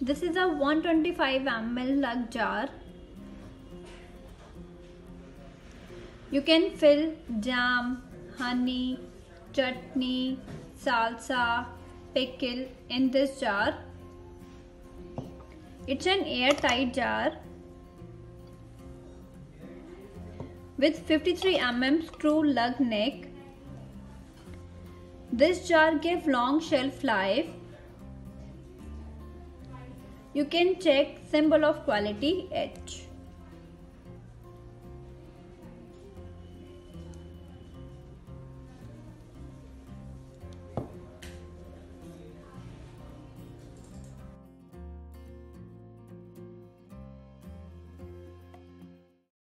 This is a 125 ml lug jar. You can fill jam, honey, chutney, salsa, pickle in this jar. It's an airtight jar with 53 mm screw lug neck. This jar gives long shelf life. You can check symbol of quality H.